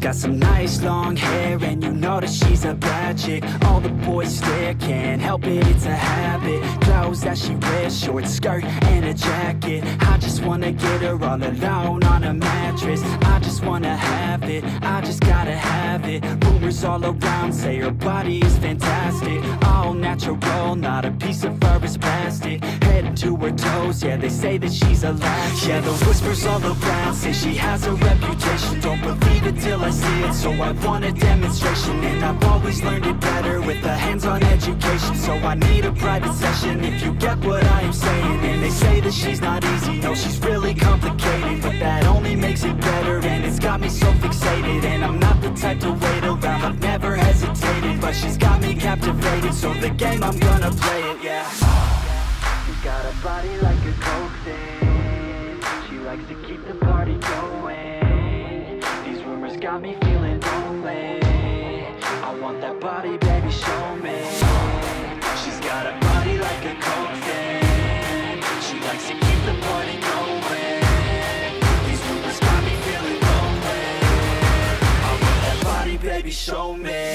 got some nice long hair, and you know that she's a bad chick. All the boys stare, can't help it, it's a habit. Clothes that she wears, short skirt and a jacket. I just wanna get her all alone on a mattress. I just wanna have it, I just gotta have it. Rumors all around say her body is fantastic. All natural, not a piece of fur is plastic. Head to her toes, yeah, they say that she's a latch. Yeah, the whispers all around say she has a reputation. Don't believe it till I see it, so I want a demonstration. And I've always learned it better with a hands-on education. So I need a private session if you get what I am saying. And they say that she's not easy, no, she's really complicated. But that only makes it better, and it's got me so fixated. And I'm not the type to wait around, I've never hesitated. But she's got me captivated, so the game, I'm gonna play it, yeah. She's got a body like a coke thing. She likes to keep the party going. These rumors got me feeling lonely. I want that body, baby, show me. She's got a body like a coke thing. She likes to keep the party going. These rumors got me feeling lonely. I want that body, baby, show me.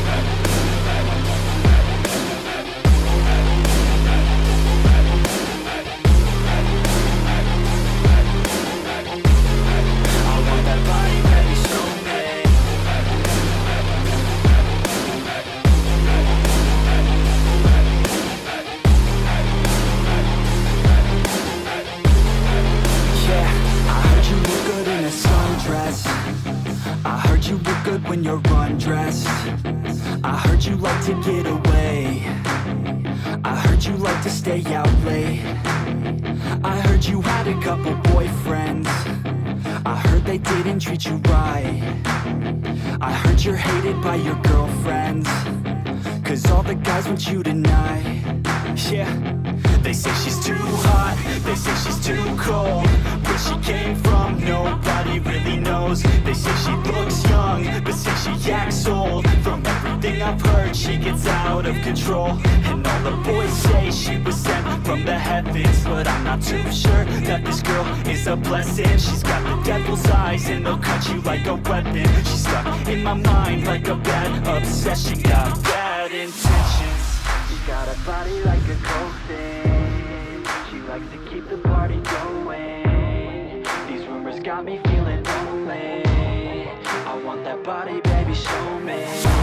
I heard you look good when you're undressed. I heard you like to get away. I heard you like to stay out late. I heard you had a couple boyfriends. I heard they didn't treat you right. I heard you're hated by your girlfriends, 'cause all the guys want you tonight. Yeah, they say she's too hot, they say she's too cold. Where she came from, nobody really knows. They say she looks young, but say she acts old. From everything I've heard, she gets out of control. And all the boys say she was sent from the heavens, but I'm not too sure that this girl is a blessing. She's got the devil's eyes, and they'll cut you like a weapon. She's stuck in my mind like a bad obsession. Got bad intentions. She's got a body like a coke thing. She likes to keep the party going. These rumors got me feeling lonely. I want that body, baby, show me.